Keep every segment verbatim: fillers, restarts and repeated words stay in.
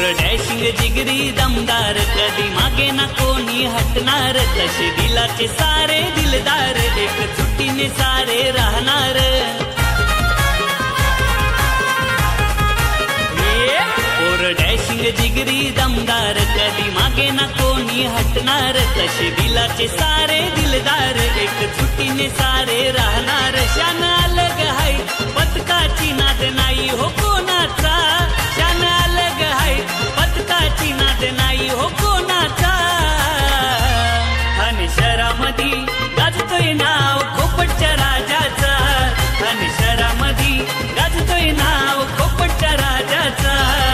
Dashing जिगरी दमदार, कधी मागे ना कोणी हटणार, तसे दिलाचे सारे दिलदार, एक चुटीने सारे राहणार। डॅशिंग जिगरी दमदार, कधी मागे ना कोणी हटणार, तसे दिलाचे सारे दिलदार, एक चुटीने सारे राहणार। शान अलग हाय पथकाची नाद नाही हो कोणाचा, शान अलग हाय पथकाची नाद नाही हो कोणाचा। आणि शहरामधी गाजतोय नाव खोपटच्या राजाचा, आणि शहरामधी गाजतोय नाव खोपटच्या राजाचा।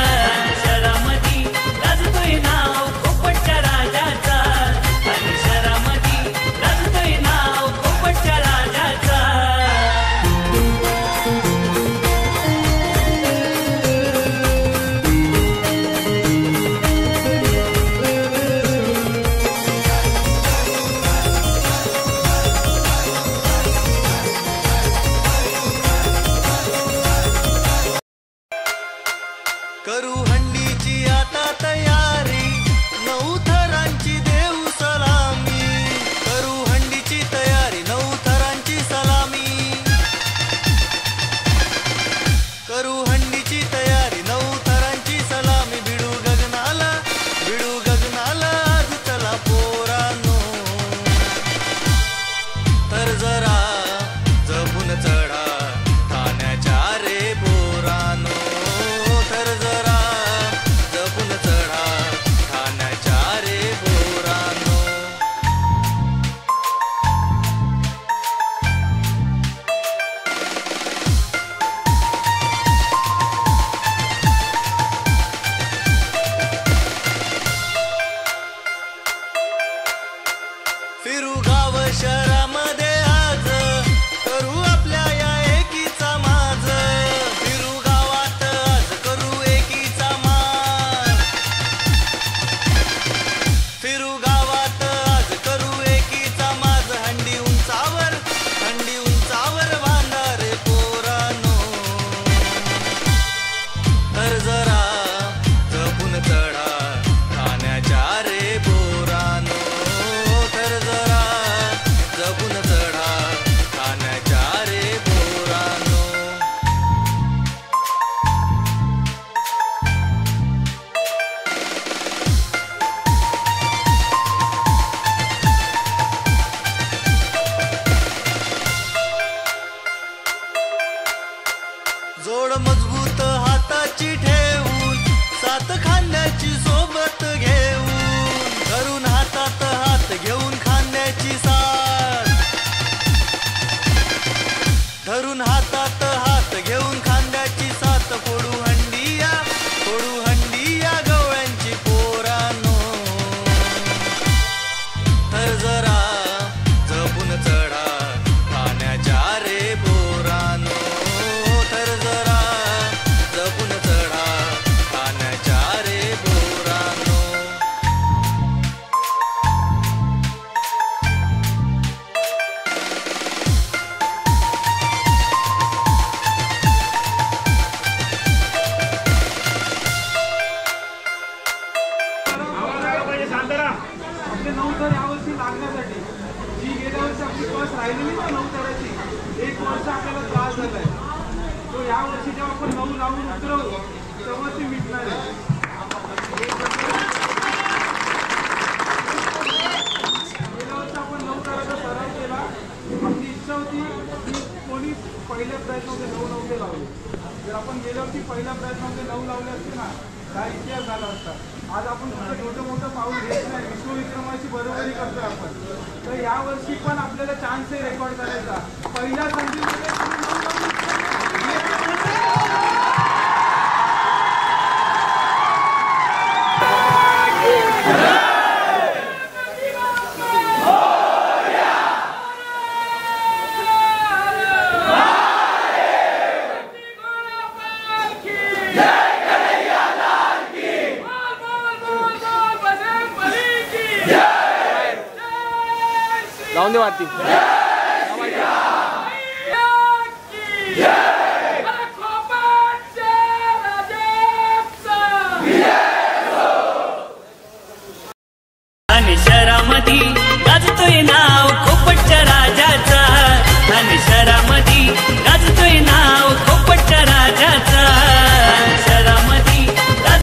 करू हंडीची आता तयारी, नऊ थरांची देऊ सलामी, करू हंडीची तयारी, नऊ थरांची सलामी, करू हंडीची तयारी, नऊ थरांची सलामी। भिडू गगनाला भिडू गगनाला आज चला पोरांनो, तर जरा जपून चढा ठाण्याच्या रे पोरांनो, तर जरा जपून चढा ठाण्याच्या रे पोरांनो। फिरू गाव शहरामध्ये आज, करू आपल्या या एकीचा माज, फिरू गावात आज करू एकीचा माज, फिरू गावात आज करू एकीचा माज। हंडी उंचावर हंडी उंचावर बांधा रे पोरांनो, तर जरा जपून चढा ठाण्याच्या रे पोरांनो, तर जरा जपून चढा ठाण्याच्या रे पोरांनो। जोड मजबूत हाताची ठेवून, सात खांद्याची सोबत घेऊन, धरून हातात हात घेऊन खांद्याची साथ, धरून हातात हात घेऊन खांद्याची साथ। फोडू हंडिया फोडू हंडिया गवळ्यांची पोरांनो, तर जरा जपून चढा ठाण्याच्या रे पोरांनो, तर जरा जपून चढा ठाण्याच्या रे पोरांनो। आपले नऊ थर यावर्षी लागण्यासाठी जी गेल्या वर्षी आपली बस राहिलेली ना नऊ थराची, एक वर्ष आपल्याला त्रास झालाय, तो या वर्षी जेव्हा आपण नऊ लावून उतरवू तेव्हा ती मिटणार आहे। गेल्या वर्षी आपण नऊ थराचा सराव केला, आपली इच्छा होती की कोणी पहिल्या प्रयत्नामध्ये नऊ नव्हते लावले, जर आपण गेल्या वर्षी पहिल्या प्रयत्नामध्ये नऊ लावले असते ना काय इतिहास झाला असता। आज आपण कुठं छोटं मोठं पाऊल घेत नाही, विश्वविक्रमाची बरोबरी करतोय आपण, तर या वर्षी पण आपल्याला चान्स आहे रेकॉर्ड करायचा। पहिल्या संधीमध्ये लावून दे वाटी।